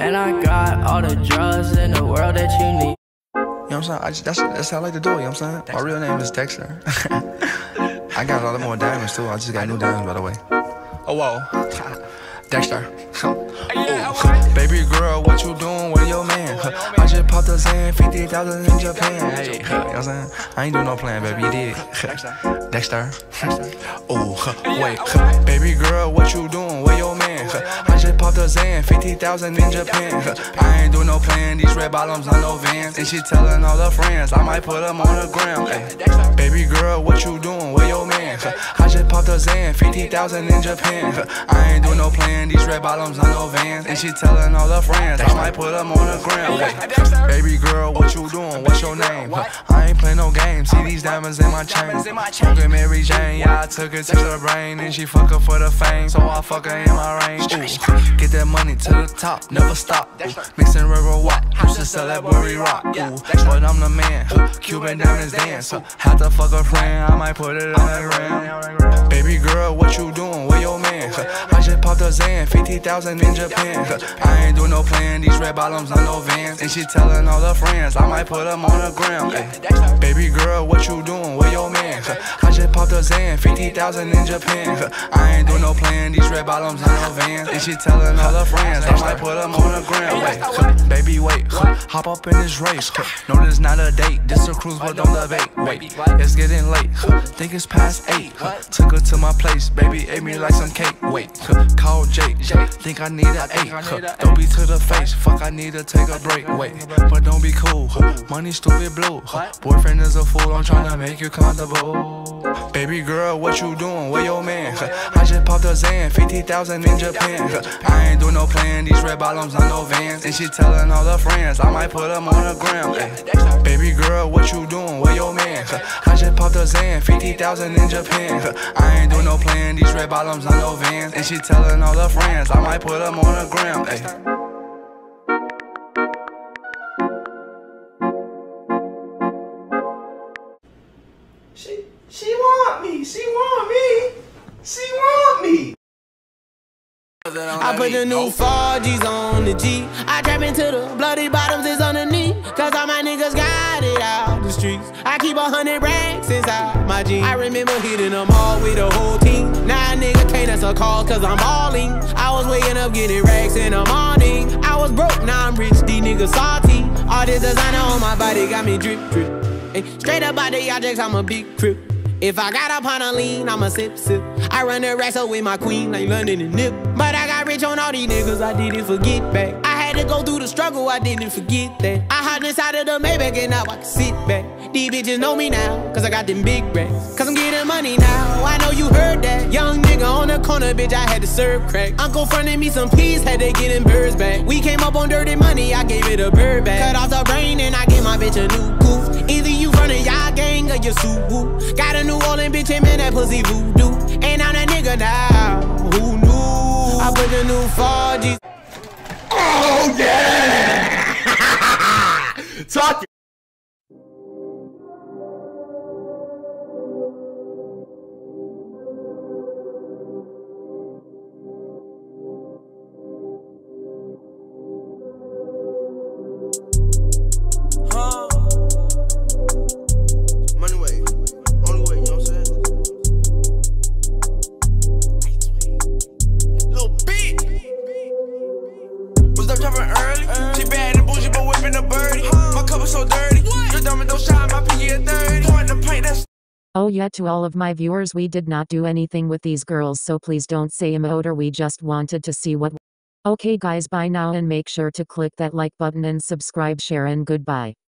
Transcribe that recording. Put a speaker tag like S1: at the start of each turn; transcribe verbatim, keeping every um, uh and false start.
S1: And I got all the drugs in the world that you need.
S2: You know what I'm saying? I just, that's, that's how I like to do it, you know what I'm saying? My real name is Dexter. I got a lot more diamonds too. I just got new diamonds, by the way. Oh, whoa. Dexter. Ooh. Baby girl, what you doing with your man? I just popped a Zan, fifty thousand in Japan. Hey, you know what I'm saying? I ain't do no plan, baby, you did. Dexter. Ooh, wait. Baby girl, what you doing with your man? I just popped a Zan, fifty thousand in Japan. I ain't do no plan, these red bottoms on no Vans. And she telling all her friends, I might put them on the gram. Ay. Baby girl, what you doing with your man? I just popped a Zan, fifty thousand in Japan. I ain't do no plan, these red bottoms on no Vans. And she telling all her friends, I might put them on the gram. Ay. Baby girl, what you doing? What's your name? I ain't play no games, see these diamonds in my chain. Smoking Mary Jane, yeah, I took it to the brain. And she fuck her for the fame, so I fuck her in my range. Ooh. Get that money to the top, never stop. Ooh. Mixing river walk, used to sell that Burry Rock. Ooh. But I'm the man, Cuban diamonds dance. Had to fuck a friend, I might put it on the gram. Baby girl, what you doing with your man? I just popped a Zan, fifty thousand in Japan. I ain't do no plan, these red bottoms on no Vans. And she telling all her friends, I might put them on the gram. Ay. Baby girl, what you doing with your man? I just popped a Zan, fifty thousand in Japan. I ain't do no plan, these red bottoms on no Vans. And she telling all her friends, I might put them on the gram. Wait, baby, wait, hop up in this race. No, this not a date, this a cruise, but don't debate. Wait, it's getting late, think it's past eight. Took her to my place, baby, ate me like some cake. Wait, call Jake, think I need an eight. Don't be to the face, fuck, I need to take a break. Wait, but don't be cool, money stupid blue. Boyfriend is a fool, I'm tryna make you comfortable. Baby girl, what you doing with your man? I just popped a Zan, fifty thousand in Japan. I ain't do no plan, these red bottoms on no Vans. And she telling all her friends, I might put them on the gram. Ay. Baby girl, what you doing with your man? I just popped a Zan, fifty thousand in Japan. I ain't do no plan, these red bottoms on no Vans. And she telling all her friends, I might put them on the gram. Ay.
S3: She, she want me, she want me, she want me.
S4: I put the new four G's on the G. I trap into the bloody bottoms is underneath. Cause all my niggas got it out the streets. I keep a hundred racks inside my jeans. I remember hitting them all with the whole team. Now a nigga can't answer calls cause I'm balling. I was waking up getting racks in the morning. I was broke, now I'm rich, these niggas salty. All this designer on my body got me drip drip. Hey, straight up out the objects, I'm a big crip. If I got up on a lean, I'ma sip, sip. I run the racks up with my queen like London and Nip. But I got rich on all these niggas, I didn't forget back. I had to go through the struggle, I didn't forget that. I hopped inside of the Maybach and now I can sit back. These bitches know me now, cause I got them big racks. Cause I'm getting money now, I know you heard that. Young nigga on the corner, bitch, I had to serve crack. Uncle fronted me some peas, had to get them birds back. We came up on dirty money, I gave it a bird back. Cut off the brain and I gave my bitch a new goof. Either you running y'all gang or you Suwu. Got a New Orleans bitch, and man, that pussy voodoo. And I'm that nigga now, who knew? I put the new four G's.
S3: Oh yeah! Talk.
S5: Oh yeah, to all of my viewers, we did not do anything with these girls, so please don't say emote, or we just wanted to see what. Okay guys, bye now, and make sure to click that like button and subscribe, share, and goodbye.